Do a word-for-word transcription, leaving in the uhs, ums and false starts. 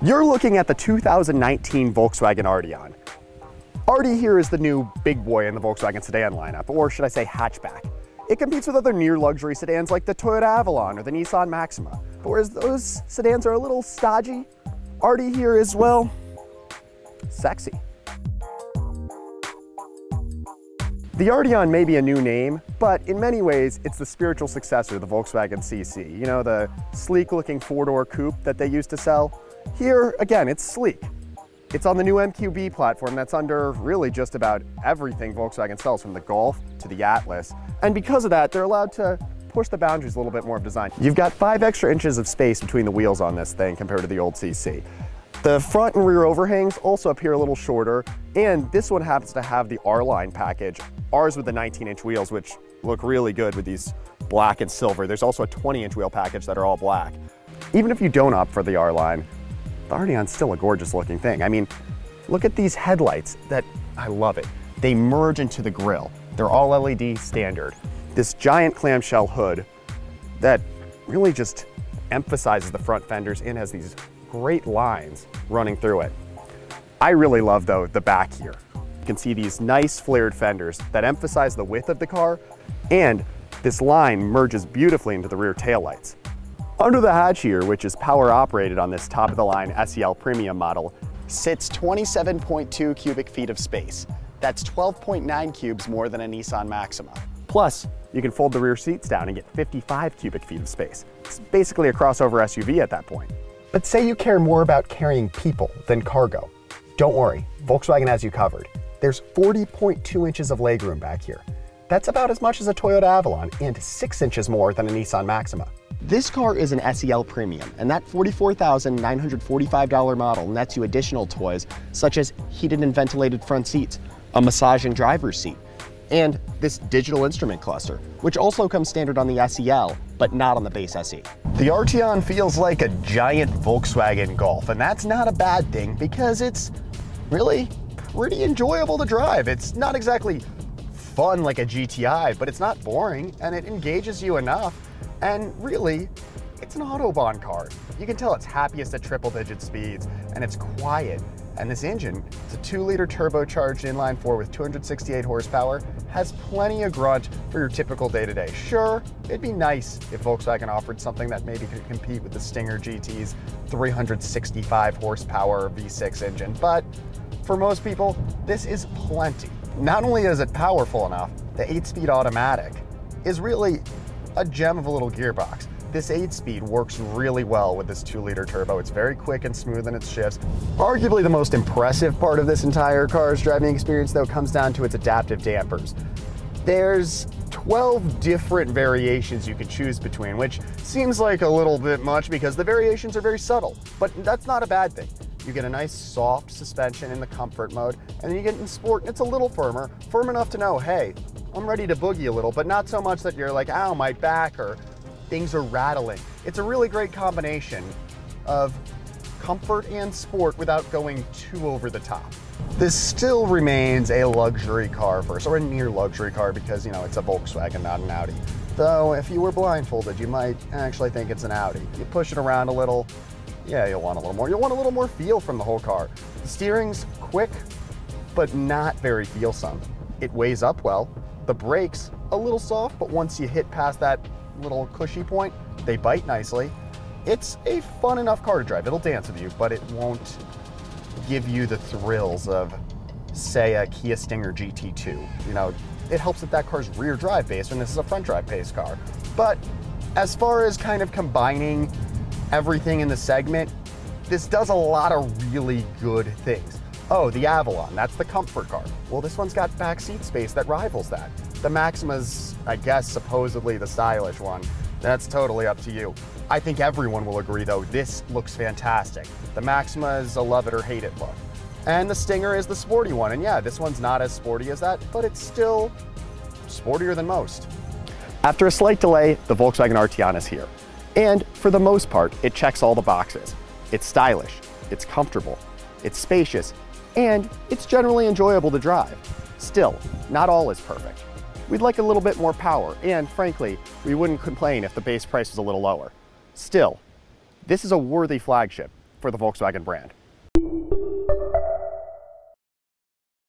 You're looking at the two thousand nineteen Volkswagen Arteon. Artie here is the new big boy in the Volkswagen sedan lineup, or should I say hatchback. It competes with other near luxury sedans like the Toyota Avalon or the Nissan Maxima. But whereas those sedans are a little stodgy, Artie here is, well, sexy. The Arteon may be a new name, but in many ways, it's the spiritual successor to the Volkswagen C C. You know, the sleek-looking four-door coupe that they used to sell? Here, again, it's sleek. It's on the new M Q B platform that's under really just about everything Volkswagen sells, from the Golf to the Atlas. And because of that, they're allowed to push the boundaries a little bit more of design. You've got five extra inches of space between the wheels on this thing compared to the old C C. The front and rear overhangs also appear a little shorter, and this one happens to have the R-Line package, ours with the nineteen inch wheels, which look really good with these black and silver. There's also a twenty inch wheel package that are all black. Even if you don't opt for the R-Line, the Arteon's still a gorgeous looking thing. I mean, look at these headlights that, I love it. They merge into the grille. They're all L E D standard. This giant clamshell hood that really just emphasizes the front fenders and has these great lines running through it. I really love, though, the back here. You can see these nice flared fenders that emphasize the width of the car, and this line merges beautifully into the rear taillights. Under the hatch here, which is power operated on this top of the line S E L Premium model, sits twenty-seven point two cubic feet of space. That's twelve point nine cubes more than a Nissan Maxima. Plus, you can fold the rear seats down and get fifty-five cubic feet of space. It's basically a crossover S U V at that point. But say you care more about carrying people than cargo. Don't worry, Volkswagen has you covered. There's forty point two inches of legroom back here. That's about as much as a Toyota Avalon and six inches more than a Nissan Maxima. This car is an S E L Premium, and that forty-four thousand nine hundred forty-five dollar model nets you additional toys such as heated and ventilated front seats, a massaging driver's seat, and this digital instrument cluster, which also comes standard on the S E L, but not on the base S E. The Arteon feels like a giant Volkswagen Golf, and that's not a bad thing because it's really pretty enjoyable to drive. It's not exactly fun like a G T I, but it's not boring, and it engages you enough. And really, it's an Autobahn car. You can tell it's happiest at triple digit speeds, and it's quiet. And this engine, it's a two liter turbocharged inline four with two hundred sixty-eight horsepower, has plenty of grunt for your typical day-to-day. Sure, it'd be nice if Volkswagen offered something that maybe could compete with the Stinger G T's three hundred sixty-five horsepower V six engine, but for most people, this is plenty. Not only is it powerful enough, the eight speed automatic is really a gem of a little gearbox. This eight speed works really well with this two liter turbo. It's very quick and smooth in its shifts. Arguably the most impressive part of this entire car's driving experience, though, comes down to its adaptive dampers. There's twelve different variations you can choose between, which seems like a little bit much because the variations are very subtle, but that's not a bad thing. You get a nice soft suspension in the comfort mode, and then you get in sport, and it's a little firmer, firm enough to know, hey, I'm ready to boogie a little, but not so much that you're like, ow, my back, or things are rattling. It's a really great combination of comfort and sport without going too over the top. This still remains a luxury car first, or a near luxury car, because, you know, it's a Volkswagen, not an Audi. Though, if you were blindfolded, you might actually think it's an Audi. You push it around a little, yeah, you'll want a little more. You'll want a little more feel from the whole car. The steering's quick, but not very feelsome. It weighs up well. The brakes, a little soft, but once you hit past that little cushy point, they bite nicely. It's a fun enough car to drive. It'll dance with you, but it won't give you the thrills of, say, a Kia Stinger G T two. You know, it helps that that car's rear drive based when this is a front drive based car. But as far as kind of combining everything in the segment, this does a lot of really good things. Oh, the Avalon, that's the comfort car. Well, this one's got back seat space that rivals that. The Maxima's, I guess, supposedly the stylish one. That's totally up to you. I think everyone will agree, though, this looks fantastic. The Maxima is a love it or hate it look. And the Stinger is the sporty one. And yeah, this one's not as sporty as that, but it's still sportier than most. After a slight delay, the Volkswagen Arteon is here. And for the most part, it checks all the boxes. It's stylish, it's comfortable, it's spacious, and it's generally enjoyable to drive. Still, not all is perfect. We'd like a little bit more power, and frankly, we wouldn't complain if the base price was a little lower. Still, this is a worthy flagship, for the Volkswagen brand.